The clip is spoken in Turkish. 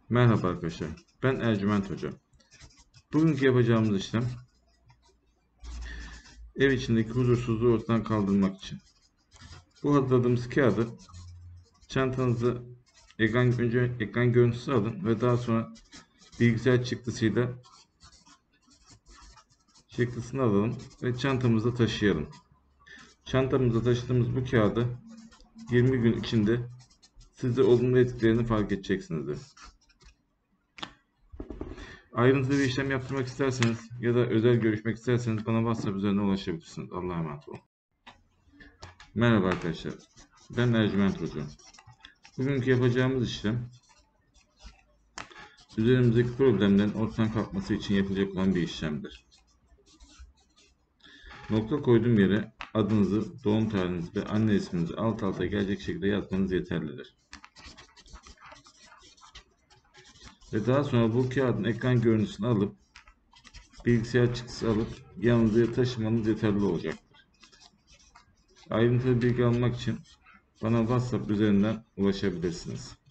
Merhaba arkadaşlar, ben Ercüment Hoca. Bugünkü yapacağımız işlem, ev içindeki huzursuzluğu ortadan kaldırmak için. Bu hazırladığımız kağıdı çantanızı önce ekran görüntüsü alın ve daha sonra bilgisayar çıktısını alalım ve çantamızda taşıyalım. Çantamızda taşıdığımız bu kağıdı 20 gün içinde sizde olumlu etkilerini fark edeceksinizdir. Ayrıntılı bir işlem yaptırmak isterseniz ya da özel görüşmek isterseniz bana WhatsApp üzerinden ulaşabilirsiniz. Allah'a emanet olun. Merhaba arkadaşlar, ben Ercüment Hoca. Bugünkü yapacağımız işlem, üzerimizdeki problemlerin ortadan kalkması için yapılacak olan bir işlemdir. Nokta koyduğum yere adınızı, doğum tarihinizi ve anne isminizi alt alta gelecek şekilde yazmanız yeterlidir. Ve daha sonra bu kağıdın ekran görüntüsünü alıp bilgisayar çıktısı alıp yanınıza taşımanız yeterli olacaktır. Ayrıntılı bilgi almak için bana WhatsApp üzerinden ulaşabilirsiniz.